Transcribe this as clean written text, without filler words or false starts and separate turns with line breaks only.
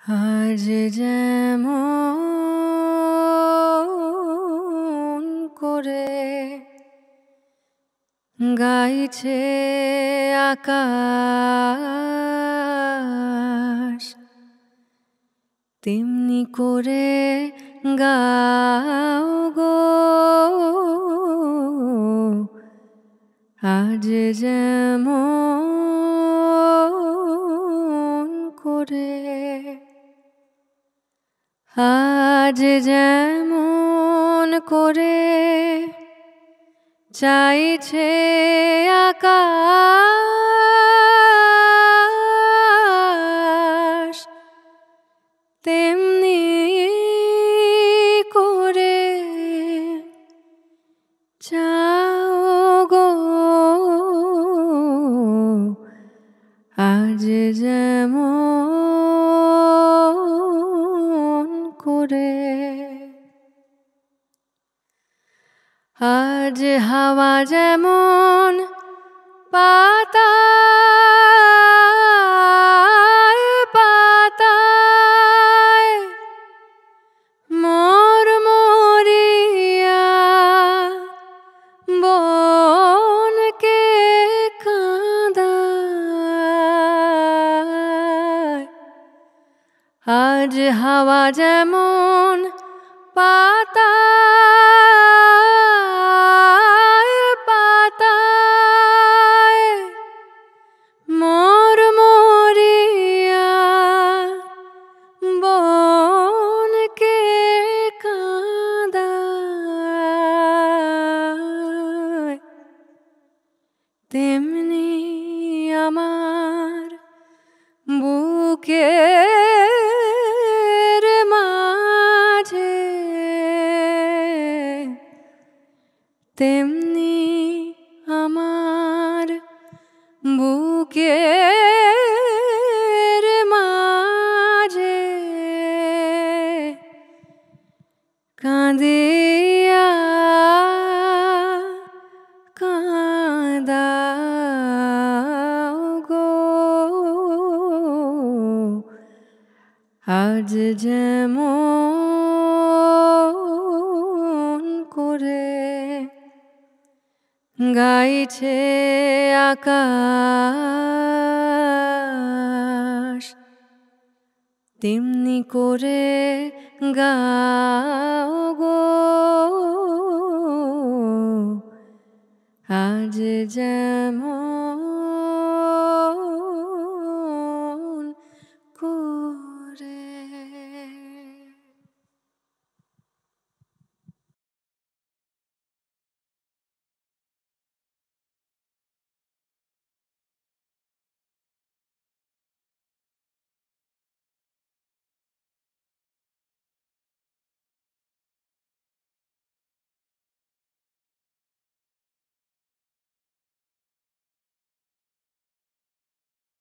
আজ যেমন করে গাইছে আকাশ, তেমনি করে গাও গো। আজ যেমন করে, আজ যেমন করে চাইছে আকাশ, তেমনি করে চাও গো। আজ যেমন করে, আজ হাওয়া যেমন পাতায় পাতায় মরমরিয়া বনকে কাঁদায়। আজ হাওয়া যেমন পাতায় পাতায় মরমরিয়া বনকে কাঁদায়, তেমনি আমার বুকের মাঝে, তেমনি আমার বুকের মাঝে কাঁদিয়া কাঁদাও গো। আজ যেমন করে গাইছে আকাশ, তেমনি করে গাও গো। আজ যেমন